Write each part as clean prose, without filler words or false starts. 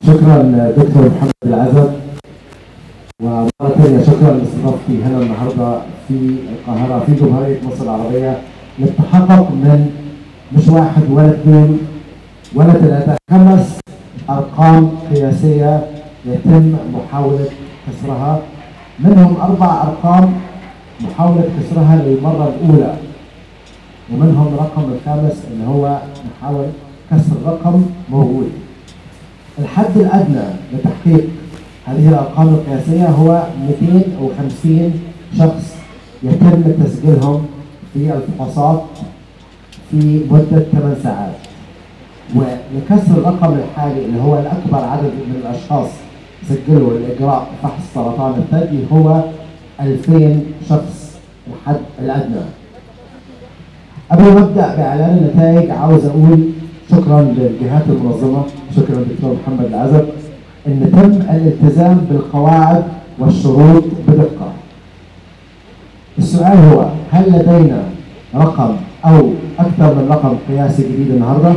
شكرا دكتور محمد العزب، ومرة ثانية شكرا لاستضافتي هنا النهارده في القاهرة في جمهورية مصر العربية للتحقق من مش واحد ولا اثنين ولا ثلاثة، 5 أرقام قياسية يتم محاولة كسرها، منهم 4 أرقام محاولة كسرها للمرة الأولى، ومنهم الرقم الخامس اللي هو محاولة كسر رقم موجود. الحد الأدنى لتحقيق هذه الأرقام القياسية هو 250 شخص يتم تسجيلهم في الفحوصات في مدة 8 ساعات. ولكسر الرقم الحالي اللي هو الأكبر عدد من الأشخاص سجلوا لإجراء فحص سرطان الثدي هو 2000 شخص الحد الأدنى. قبل ما أبدأ بإعلان النتائج عاوز أقول شكرا للجهات المنظمة، شكرا للدكتور محمد العزب، ان تم الالتزام بالقواعد والشروط بدقة. السؤال هو: هل لدينا رقم او اكثر من رقم قياسي جديد النهارده؟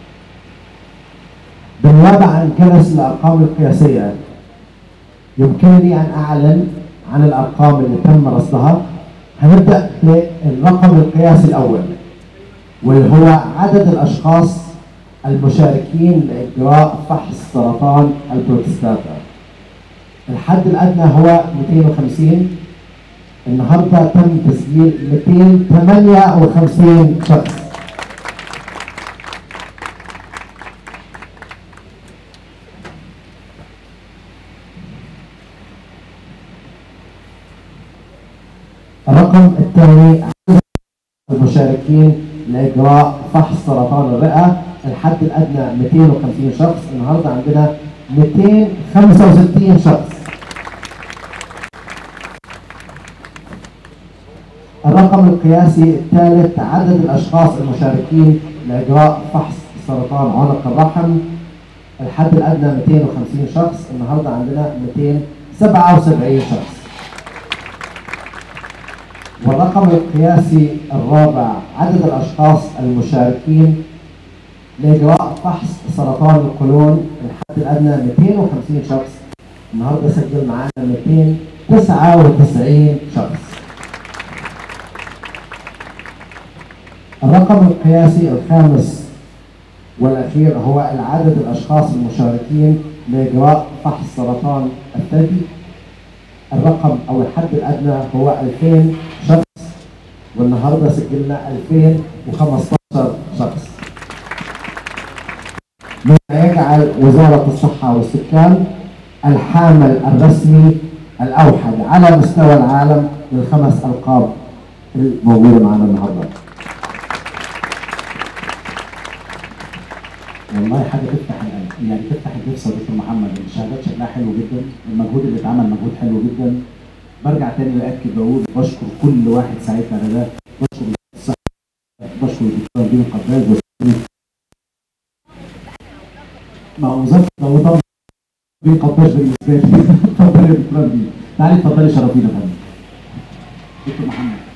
بالنيابة عن جلس الارقام القياسية يمكنني ان اعلن عن الارقام اللي تم رصدها. هنبدأ بالرقم القياسي الاول، واللي هو عدد الاشخاص المشاركين لإجراء فحص سرطان البروستاتا. الحد الأدنى هو 250. النهارده تم تسجيل 258 شخص. الرقم الثاني عدد المشاركين لإجراء فحص سرطان الرئة. الحد الأدنى 250 شخص، النهارده عندنا 265 شخص. الرقم القياسي الثالث عدد الأشخاص المشاركين لإجراء فحص سرطان عنق الرحم. الحد الأدنى 250 شخص، النهارده عندنا 277 شخص. والرقم القياسي الرابع عدد الأشخاص المشاركين لإجراء فحص سرطان القولون. الحد الأدنى 250 شخص، النهارده سجل معانا 299 شخص. الرقم القياسي الخامس والأخير هو عدد الأشخاص المشاركين لإجراء فحص سرطان الثدي. الرقم أو الحد الأدنى هو 2000 شخص، والنهارده سجلنا 2015 شخص. مما يجعل وزارة الصحة والسكان الحامل الرسمي الأوحد على مستوى العالم لل5 ألقاب الموجودة معنا النهارده. والله حاجة تفتح القلب، يعني تفتح النفس يا دكتور محمد. الشهادات شكلها حلو جدا، المجهود اللي اتعمل مجهود حلو جدا. برجع تاني وأكد بقول بشكر كل واحد ساعدنا على ده، بشكر الصحة، بشكر الدكتور دين قباز ما هو وزارة التوطين دين قباز بالنسبة لي. اتفضلي يا دكتور دين، تعالي اتفضلي شرفينا يا فندم. دكتور محمد.